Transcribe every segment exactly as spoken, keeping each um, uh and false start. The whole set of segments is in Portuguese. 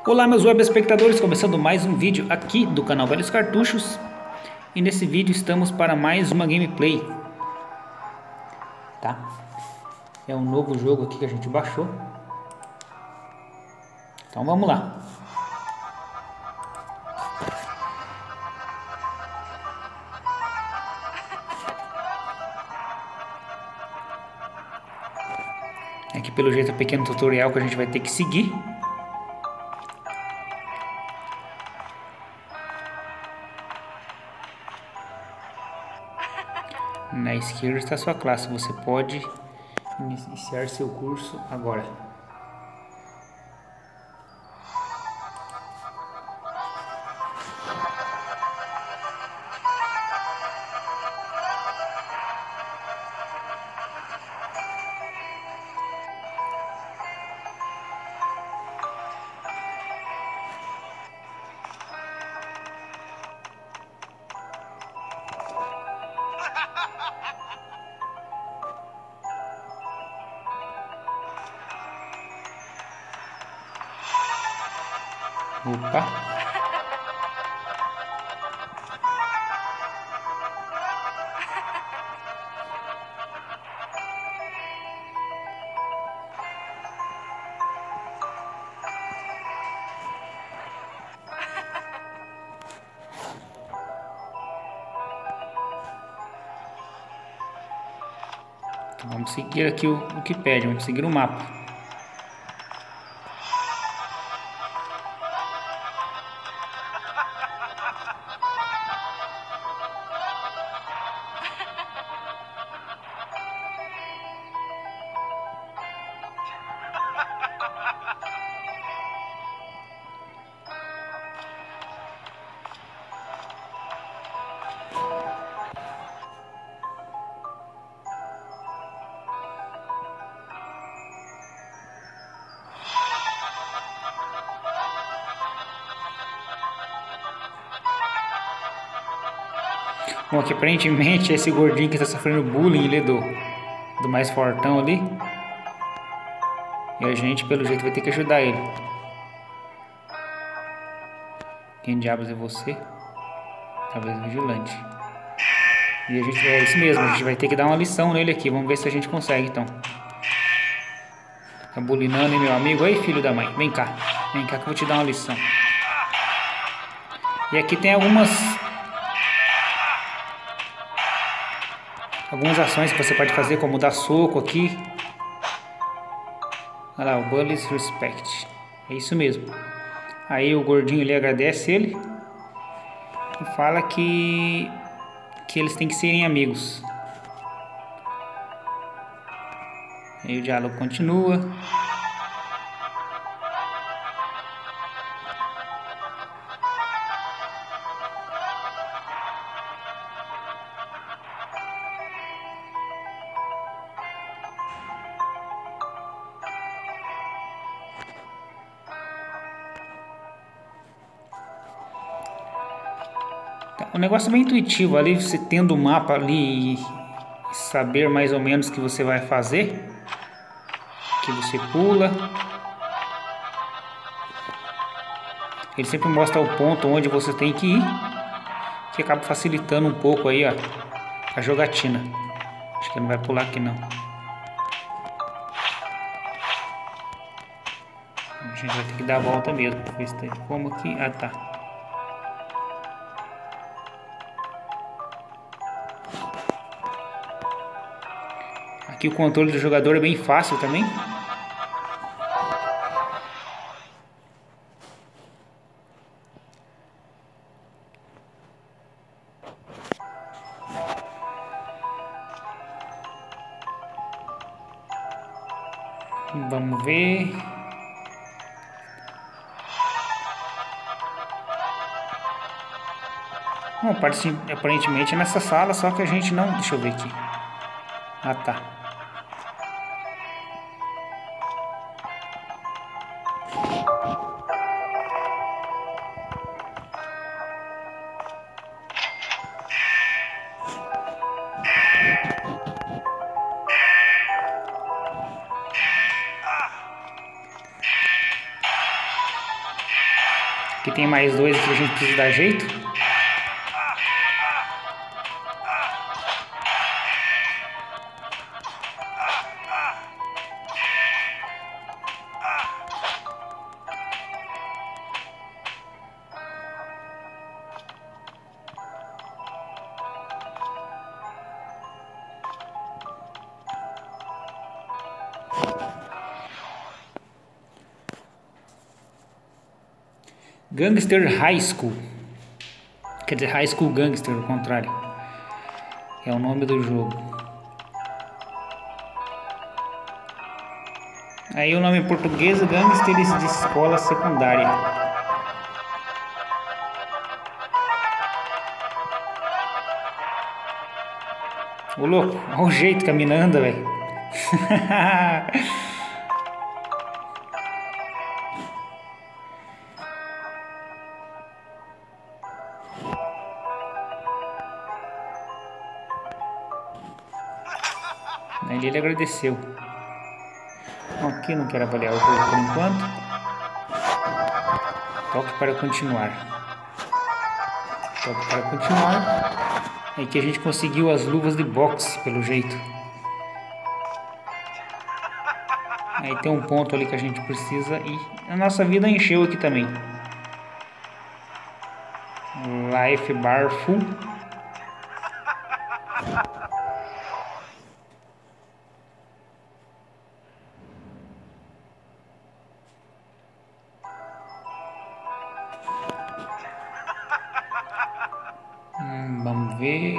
Olá meus web espectadores, começando mais um vídeo aqui do canal Velhos Cartuchos. E nesse vídeo estamos para mais uma gameplay, tá? É um novo jogo aqui que a gente baixou. Então vamos lá. Aqui pelo jeito é um pequeno tutorial que a gente vai ter que seguir. Na esquerda está a sua classe, você pode iniciar seu curso agora. Opa! Então vamos seguir aqui o, o que pede, vamos seguir o mapa. Bom, aqui aparentemente esse gordinho que está sofrendo bullying ali do, do mais fortão ali. E a gente, pelo jeito, vai ter que ajudar ele. Quem diabos é você? Talvez vigilante. E a gente, é isso mesmo, a gente vai ter que dar uma lição nele aqui. Vamos ver se a gente consegue, então. Tá bulinando, hein, meu amigo? Aí, filho da mãe, vem cá. Vem cá que eu vou te dar uma lição. E aqui tem algumas... Algumas ações que você pode fazer, como dar soco aqui. Olha lá, o Bully's Respect. É isso mesmo. Aí o gordinho ali agradece ele. E fala que... Que eles têm que serem amigos. Aí o diálogo continua. O negócio é bem intuitivo ali, você tendo o mapa ali e saber mais ou menos o que você vai fazer. Aqui você pula. Ele sempre mostra o ponto onde você tem que ir, que acaba facilitando um pouco aí, ó, a jogatina. Acho que ele não vai pular aqui não. A gente vai ter que dar a volta mesmo. Ver se tem como aqui. Ah, tá. Aqui o controle do jogador é bem fácil também. Vamos ver. Bom, aparentemente é nessa sala, só que a gente não... Deixa eu ver aqui. Ah, tá. Aqui tem mais dois que a gente precisa dar jeito. Gangster High School. Quer dizer, High School Gangster, ao contrário. É o nome do jogo. Aí o nome em português, Gangsters de Escola Secundária. Ô louco, olha o jeito que a mina anda, velho. Aí ele agradeceu. Bom, aqui não quero avaliar o jogo por enquanto. Toque para continuar. Toque para continuar. É que a gente conseguiu as luvas de boxe, pelo jeito. Aí tem um ponto ali que a gente precisa e a nossa vida encheu aqui também. Life bar full. Hum, vamos ver.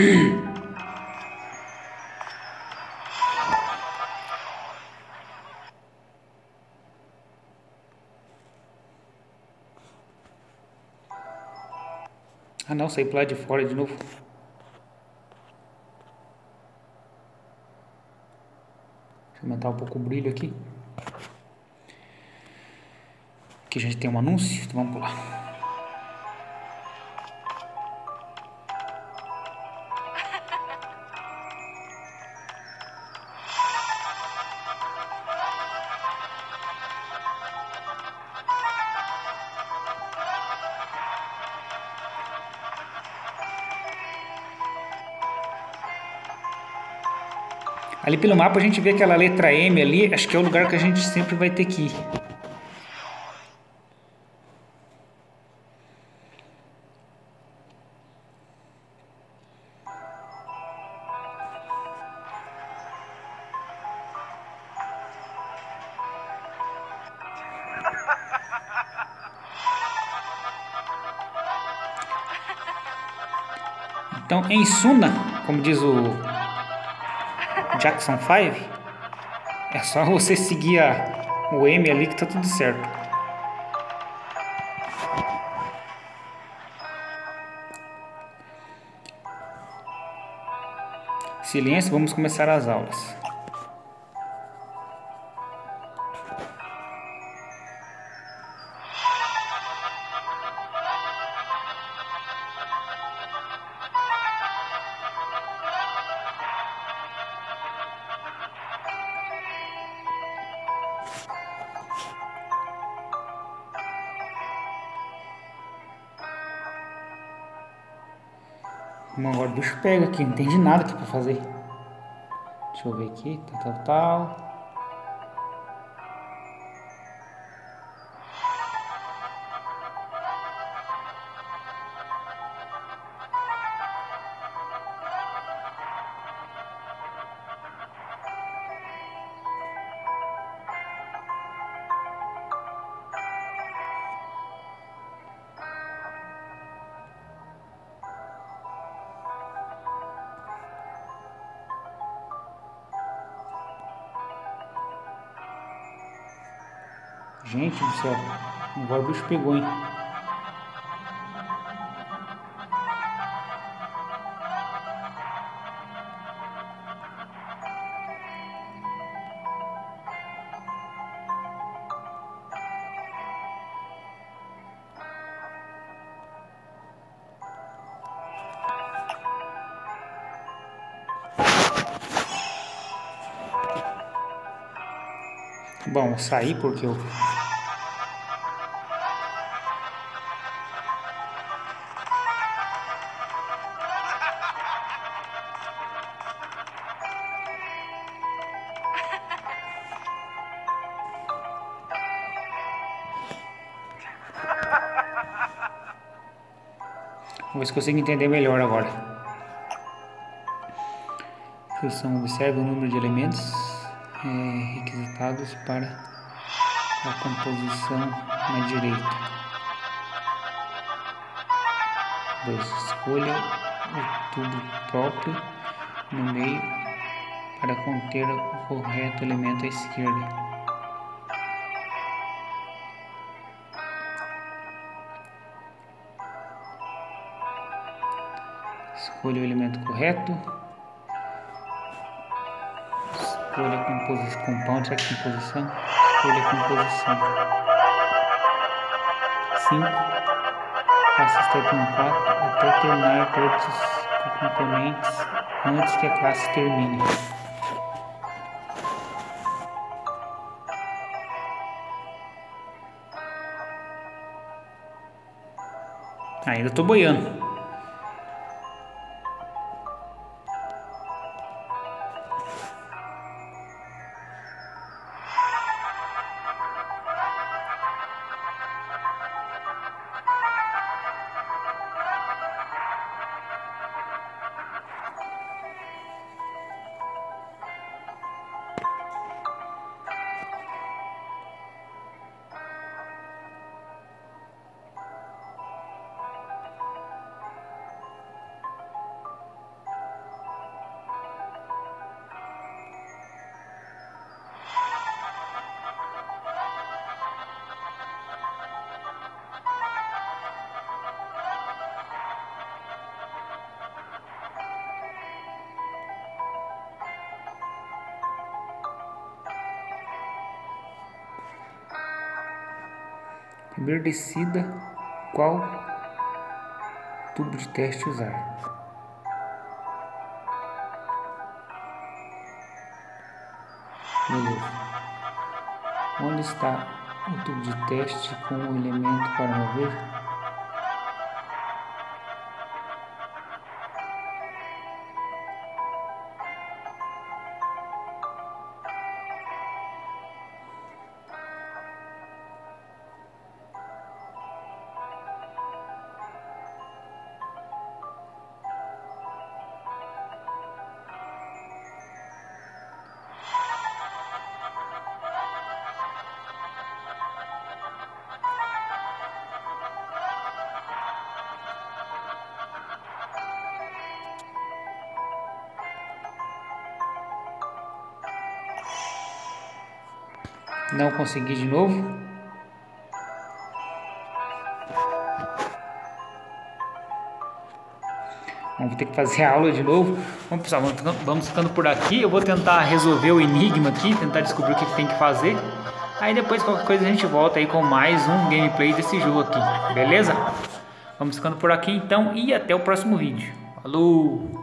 Ah não, saí pro lado de fora de novo. Deixa eu aumentar um pouco o brilho aqui. Aqui a gente tem um anúncio, então vamos pular. Ali pelo mapa a gente vê aquela letra M ali, acho que é o lugar que a gente sempre vai ter que ir. Então, em Suna, como diz o Jackson five, é só você seguir a, o M ali que tá tudo certo. Silêncio, vamos começar as aulas. Agora o bicho pega aqui, não entendi nada aqui pra fazer. Deixa eu ver aqui, tal, tal, tal. Gente do céu, agora o bicho pegou, hein? Bom, saí porque eu Vamos ver se consigo entender melhor agora. Instrução: observe o número de elementos é, requisitados para a composição na direita. dois. Escolha o tubo próprio no meio para conter o correto elemento à esquerda. Escolha o elemento correto. Escolha a composição. Compound, será que composição? Escolha a composição. cinco. Faça step um quatro até terminar todos os componentes antes que a classe termine. Ainda estou boiando. Primeiro decida qual tubo de teste usar. Beleza. Onde está o tubo de teste com o elemento para mover? Não consegui de novo. Vamos ter que fazer a aula de novo. Vamos, pessoal, vamos ficando por aqui. Eu vou tentar resolver o enigma aqui, tentar descobrir o que tem que fazer. Aí depois qualquer coisa a gente volta aí com mais um gameplay desse jogo aqui, beleza? Vamos ficando por aqui então e até o próximo vídeo. Falou!